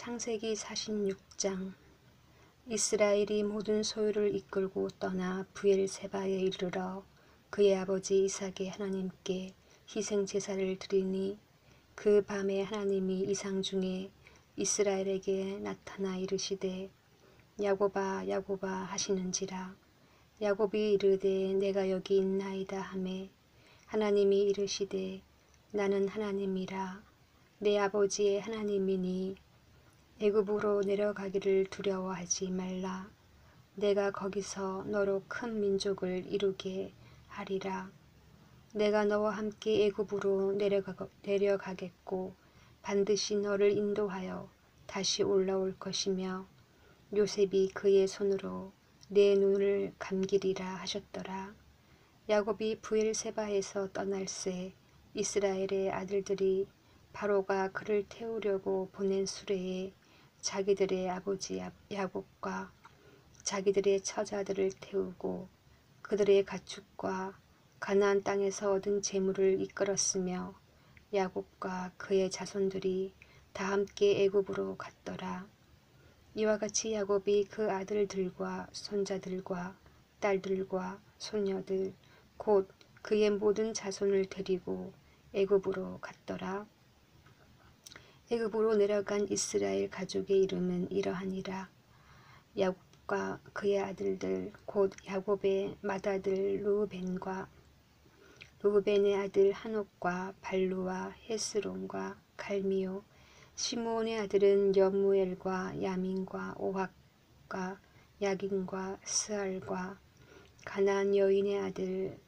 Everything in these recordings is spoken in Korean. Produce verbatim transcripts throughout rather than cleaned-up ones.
창세기 사십육 장. 이스라엘이 모든 소유를 이끌고 떠나 브엘세바에 이르러 그의 아버지 이삭의 하나님께 희생제사를 드리니, 그 밤에 하나님이 이상 중에 이스라엘에게 나타나 이르시되 야곱아 야곱아 하시는지라. 야곱이 이르되 내가 여기 있나이다 하매, 하나님이 이르시되 나는 하나님이라. 내 아버지의 하나님이니 애굽으로 내려가기를 두려워하지 말라. 내가 거기서 너로 큰 민족을 이루게 하리라. 내가 너와 함께 애굽으로 내려가, 내려가겠고 반드시 너를 인도하여 다시 올라올 것이며, 요셉이 그의 손으로 내 눈을 감기리라 하셨더라. 야곱이 브엘세바에서 떠날새 이스라엘의 아들들이 바로가 그를 태우려고 보낸 수레에 자기들의 아버지 야곱과 자기들의 처자들을 태우고 그들의 가축과 가나안 땅에서 얻은 재물을 이끌었으며, 야곱과 그의 자손들이 다 함께 애굽으로 갔더라. 이와 같이 야곱이 그 아들들과 손자들과 딸들과 손녀들 곧 그의 모든 자손을 데리고 애굽으로 갔더라. 애굽으로 내려간 이스라엘 가족의 이름은 이러하니라. 야곱과 그의 아들들 곧 야곱의 맏아들 르우벤과 르우벤의 아들 한옥과 발루와 헤스론과 갈미오, 시므온의 아들은 여무엘과 야민과 오학과 야긴과 스알과 가나안 여인의 아들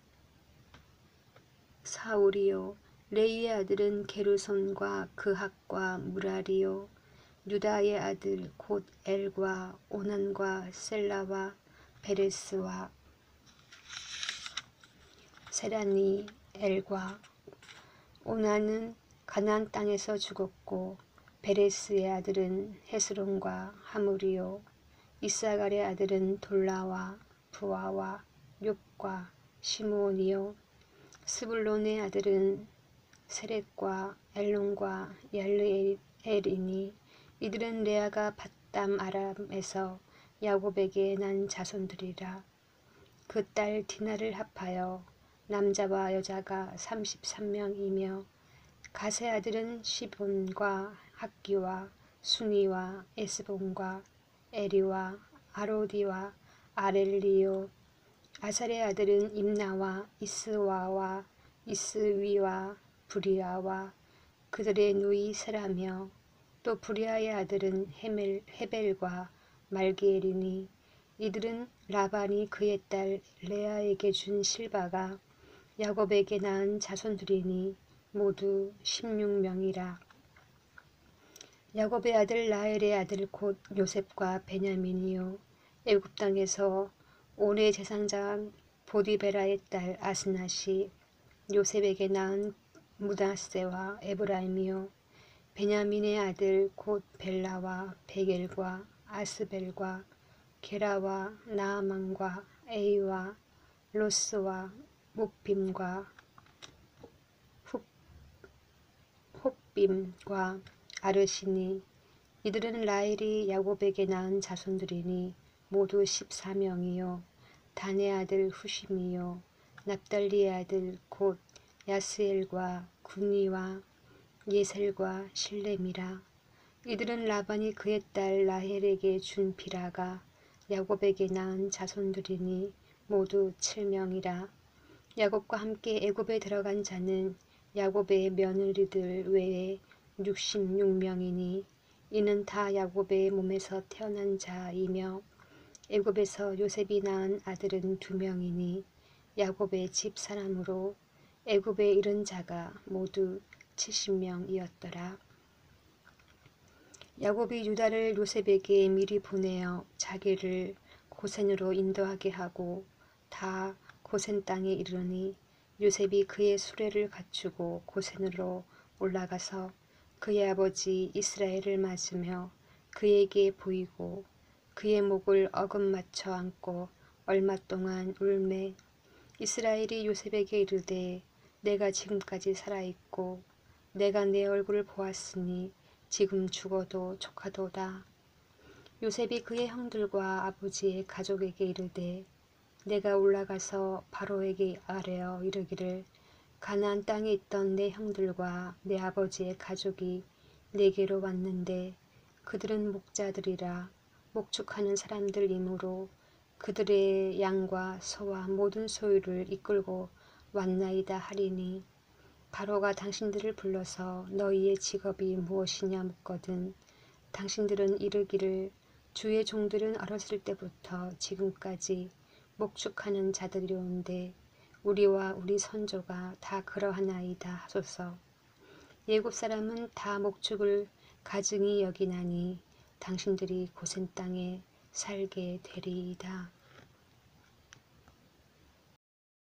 사울이요, 레이의 아들은 게르손과 그학과 무라리요, 유다의 아들 곧 엘과 오난과 셀라와 베레스와 세라니. 엘과 오난은 가나안 땅에서 죽었고, 베레스의 아들은 헤스론과 하물이요, 이사갈의 아들은 돌라와 부아와 욥과 시므온이요, 스불론의 아들은 세렉과 엘론과 얄르엘이니, 이들은 레아가 밧담 아람에서 야곱에게 난 자손들이라. 그 딸 디나를 합하여 남자와 여자가 삼십삼 명이며, 갓의 아들은 시본과 학기와 수니와 에스본과 에리와 아로디와 아렐리요, 아살의 아들은 임나와 이스와와 이스위와 부리아와 그들의 누이 세라며, 또 부리아의 아들은 헤멜, 헤벨과 말기엘이니, 이들은 라반이 그의 딸 레아에게 준 실바가 야곱에게 낳은 자손들이니 모두 십육 명이라. 야곱의 아들 라헬의 아들 곧 요셉과 베냐민이요, 애굽 땅에서 온의 제사장 보디베라의 딸 아스낫이 요셉에게 낳은 므낫세와 에브라임이요, 베냐민의 아들 곧 벨라와 베겔과 아스벨과 게라와 나아만과 에이와 로스와 묵빔과 홉빔과 아르시니, 이들은 라헬이 야곱에게 낳은 자손들이니 모두 십사 명이요, 단의 아들 후심이요, 납달리의 아들 곧 야스엘과 군니와 예셀과 실렘이라. 이들은 라반이 그의 딸 라헬에게 준 비라가 야곱에게 낳은 자손들이니 모두 칠 명이라. 야곱과 함께 애굽에 들어간 자는 야곱의 며느리들 외에 육십육 명이니, 이는 다 야곱의 몸에서 태어난 자이며, 애굽에서 요셉이 낳은 아들은 두 명이니 야곱의 집 사람으로 애굽에 이른 자가 모두 칠십 명이었더라. 야곱이 유다를 요셉에게 미리 보내어 자기를 고센으로 인도하게 하고 다 고센 땅에 이르니, 요셉이 그의 수레를 갖추고 고센으로 올라가서 그의 아버지 이스라엘을 맞으며 그에게 보이고 그의 목을 어금맞춰 안고 얼마 동안 울매, 이스라엘이 요셉에게 이르되 내가 지금까지 살아있고 내가 내 얼굴을 보았으니 지금 죽어도 족하도다. 요셉이 그의 형들과 아버지의 가족에게 이르되 내가 올라가서 바로에게 아뢰어 이르기를 가나안 땅에 있던 내 형들과 내 아버지의 가족이 내게로 왔는데 그들은 목자들이라 목축하는 사람들이므로 그들의 양과 소와 모든 소유를 이끌고 왔나이다 하리니 바로가 당신들을 불러서 너희의 직업이 무엇이냐 묻거든 당신들은 이르기를 주의 종들은 어렸을 때부터 지금까지 목축하는 자들이온데 우리와 우리 선조가 다 그러하나이다 하소서. 예굽 사람은 다 목축을 가증히 여기나니 당신들이 고센 땅에 살게 되리이다.